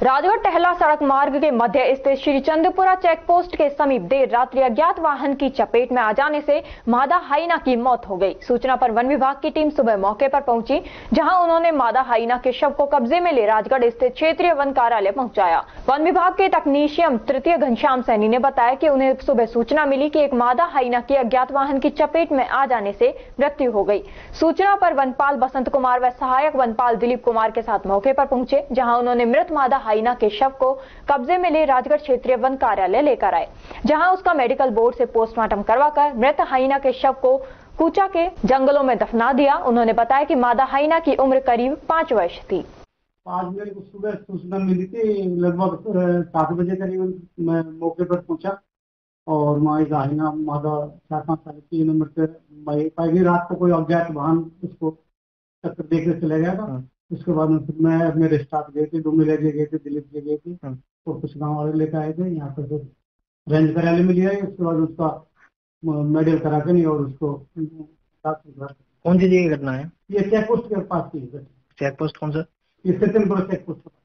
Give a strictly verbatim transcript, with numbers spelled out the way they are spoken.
राजगढ़ टहला सड़क मार्ग के मध्य स्थित श्री चंद्रपुरा चेक पोस्ट के समीप देर रात्रि अज्ञात वाहन की चपेट में आ जाने से मादा हाइना की मौत हो गई। सूचना पर वन विभाग की टीम सुबह मौके पर पहुंची, जहां उन्होंने मादा हाइना के शव को कब्जे में ले राजगढ़ स्थित क्षेत्रीय वन कार्यालय पहुंचाया। वन विभाग के तकनीशियन तृतीय घनश्याम सैनी ने बताया कि उन्हें सुबह सूचना मिली कि एक मादा हाइना की अज्ञात वाहन की चपेट में आ जाने से मृत्यु हो गई। सूचना पर वनपाल बसंत कुमार व सहायक वनपाल दिलीप कुमार के साथ मौके पर पहुंचे, जहां उन्होंने मृत मादा हाइना के शव को कब्जे में ले राजगढ़ क्षेत्रीय वन कार्यालय लेकर आए, जहां उसका मेडिकल बोर्ड से पोस्टमार्टम करवाकर मृत हाइना के शव को कूचा के जंगलों में दफना दिया। उन्होंने बताया कि मादा हाइना की उम्र करीब पाँच वर्ष थी। आज मेरे को सुबह सूचना मिली थी, लगभग सात बजे करीब मैं मौके पर पहुंचा और वहाँ एक हाइना मादा चार पाँच साल की उम्र से पहली रात को कोई अज्ञात वाहन उसको टक्कर देकर चला गया था। उसके बाद फिर मैं मेरे स्टाफ गए थे, डूंगी ले गए थे, दिलीप ले गए थे और कुछ गाँव वाले लेकर आए थे। यहाँ पर फिर रेंज कार्यालय में लिया है। उसके बाद उसका मेडिकल करा के नहीं और उसको कौन सी जगह घटना है? ये चेक पोस्ट के पास की। चेक पोस्ट कौन सा? ये चेक पोस्ट।